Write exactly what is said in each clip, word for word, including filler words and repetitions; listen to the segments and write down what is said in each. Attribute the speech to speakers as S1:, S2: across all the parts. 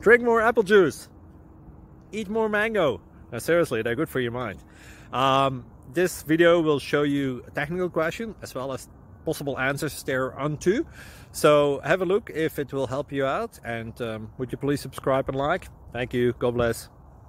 S1: Drink more apple juice. Eat more mango. Now, seriously, they're good for your mind. Um, this video will show you a technical question as well as possible answers thereunto. So have a look if it will help you out, and um, would you please subscribe and like? Thank you. God bless.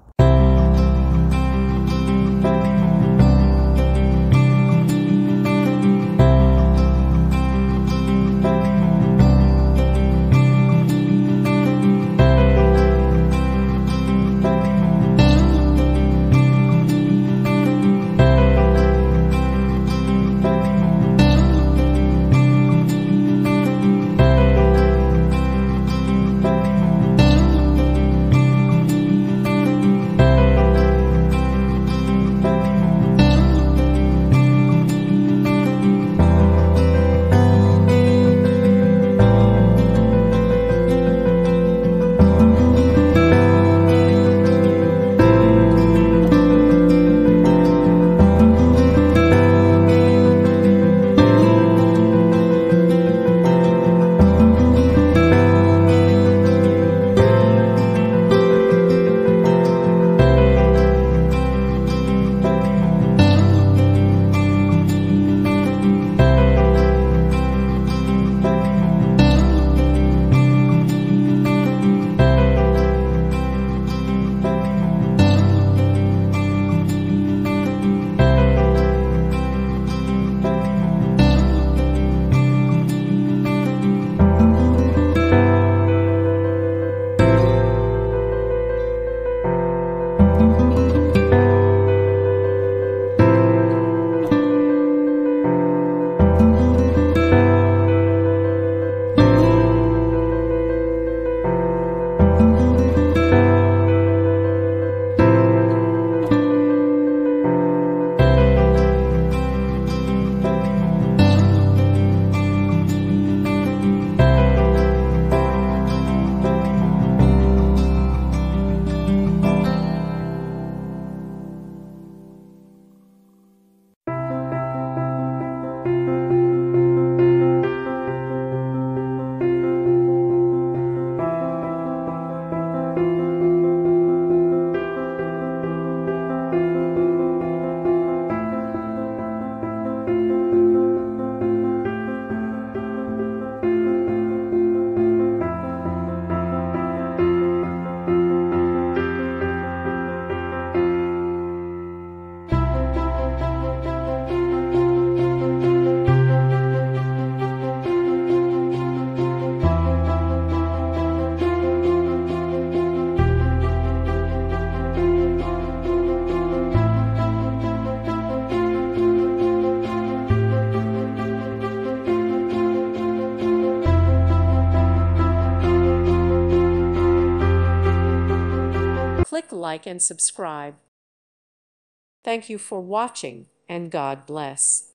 S2: Click like and subscribe. Thank you for watching, and God bless.